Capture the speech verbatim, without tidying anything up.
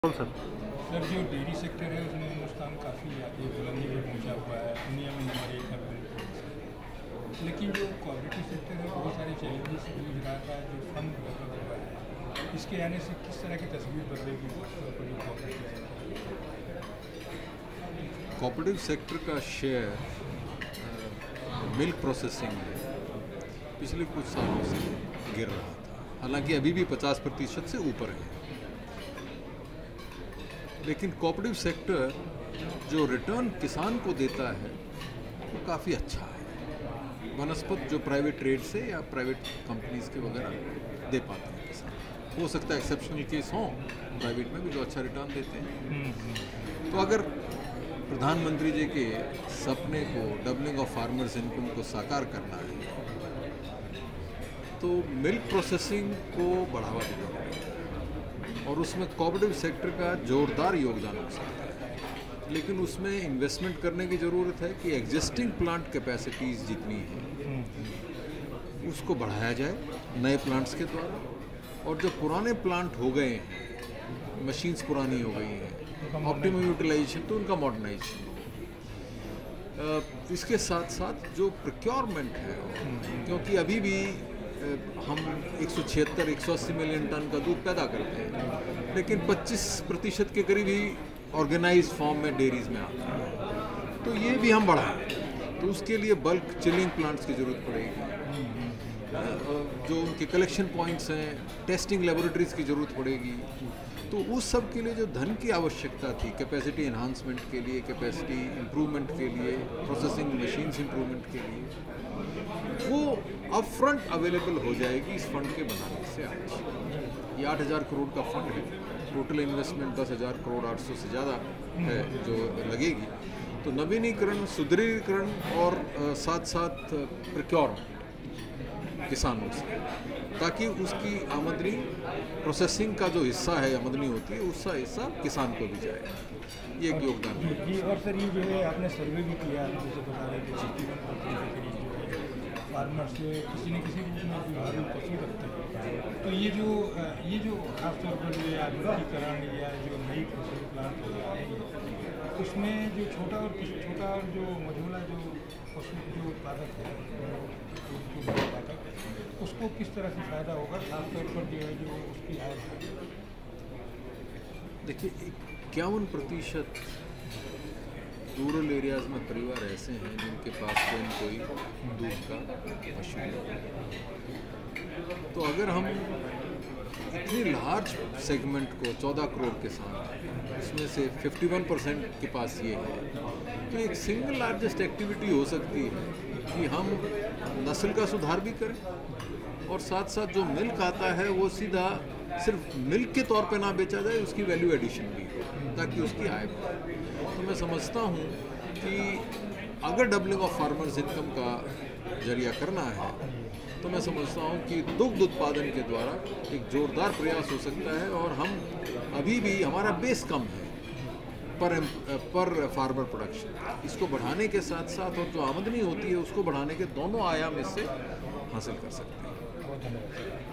Sir sir जो dairy sector है उसमें हिंदुस्तान काफ़ी आगे बुलंदी पर पहुंचा हुआ है, दुनिया में नंबर एक है। लेकिन जो कोऑपरेटिव सेक्टर है बहुत सारे चैलेंजेस जूझ रहा था, जो फंड डेवलप हुआ है, इसके आने से किस तरह की तस्वीर बदलेगी कोऑपरेटिव सेक्टर? कोऑपरेटिव सेक्टर का शेयर मिल्क प्रोसेसिंग में पिछले कुछ सालों से गिर रहा था, हालांकि अभी भी पचास प्रतिशत से ऊपर है। लेकिन कोऑपरेटिव सेक्टर जो रिटर्न किसान को देता है वो काफ़ी अच्छा है, बनस्पत जो प्राइवेट ट्रेड से या प्राइवेट कंपनीज के वगैरह दे पाते हैं किसान। हो सकता है एक्सेप्शनल केस हों प्राइवेट में भी जो अच्छा रिटर्न देते हैं। तो अगर प्रधानमंत्री जी के सपने को डबलिंग ऑफ फार्मर्स इनकम को साकार करना है तो मिल्क प्रोसेसिंग को बढ़ावा देना पड़ेगा और उसमें कोऑपरेटिव सेक्टर का जोरदार योगदान हो सकता है। लेकिन उसमें इन्वेस्टमेंट करने की ज़रूरत है कि एग्जिस्टिंग प्लांट कैपेसिटीज़ जितनी हैं उसको बढ़ाया जाए नए प्लांट्स के द्वारा, और जो पुराने प्लांट हो गए हैं, मशीन्स पुरानी हो गई हैं, ऑप्टिमम यूटिलाइजेशन तो उनका मॉडर्नाइजेशन। इसके साथ साथ जो प्रोक्योरमेंट है, क्योंकि अभी भी हम एक सौ छिहत्तर एक सौ अस्सी मिलियन टन का दूध पैदा करते हैं, लेकिन पच्चीस प्रतिशत के करीब ही ऑर्गेनाइज फॉर्म में डेयरीज में आता है। तो ये भी हम बढ़ाएं तो उसके लिए बल्क चिलिंग प्लांट्स की ज़रूरत पड़ेगी, जो उनके कलेक्शन पॉइंट्स हैं, टेस्टिंग लेबोरेटरीज़ की ज़रूरत पड़ेगी। तो उस सब के लिए जो धन की आवश्यकता थी, कैपेसिटी एनहांसमेंट के लिए, कैपेसिटी इम्प्रूवमेंट के लिए, प्रोसेसिंग मशीन्स इम्प्रूवमेंट के लिए, वो अप फ्रंट अवेलेबल हो जाएगी इस फंड के बनाने से। आज ये आठ हज़ार करोड़ का फंड है, टोटल इन्वेस्टमेंट दस हज़ार करोड़ आठ सौ से ज़्यादा है जो लगेगी। तो नवीनीकरण, सुदृढ़ीकरण और साथ साथ प्रोक्योरमेंट किसानों से, ताकि उसकी आमदनी प्रोसेसिंग का जो हिस्सा है आमदनी होती है उसका हिस्सा किसान को भी जाए। ये एक योगदान है जी। और सर ये जो है आपने सर्वे भी किया, जैसे बता रहे थे फार्मर्स किसी न किसी रूप में जो पशु रखते हैं, तो ये जो ये जो खासतौर पर जो आधुनिकीकरण या जो नई फसल प्लांट हो रहा है, उसमें जो छोटा और छोटा और जो मझोला जो पशु जो उत्पादक है, जो उत्पादक उसको किस तरह से फ़ायदा होगा, खासतौर पर जो है जो उसकी आय है? देखिए, इक्यावन प्रतिशत रूरल एरियाज़ में परिवार ऐसे हैं जिनके पास कोई न कोई दूध का पशु है। तो अगर हम इतनी लार्ज सेगमेंट को, चौदह करोड़ किसान, उसमें से इक्यावन परसेंट के पास ये है, तो एक सिंगल लार्जेस्ट एक्टिविटी हो सकती है कि हम नस्ल का सुधार भी करें और साथ साथ जो मिल्क आता है वो सीधा सिर्फ मिल्क के तौर पे ना बेचा जाए, उसकी वैल्यू एडिशन भी हो ताकि उसकी आय बढ़े। तो मैं समझता हूँ कि अगर डबलिंग ऑफ फार्मर्स इनकम का जरिया करना है तो मैं समझता हूँ कि दुग्ध उत्पादन के द्वारा एक जोरदार प्रयास हो सकता है। और हम अभी भी, हमारा बेस कम है पर पर फार्मर प्रोडक्शन, इसको बढ़ाने के साथ साथ और जो आमदनी होती है उसको बढ़ाने के दोनों आयाम इससे हासिल कर सकते हैं। बहुत धन्यवाद।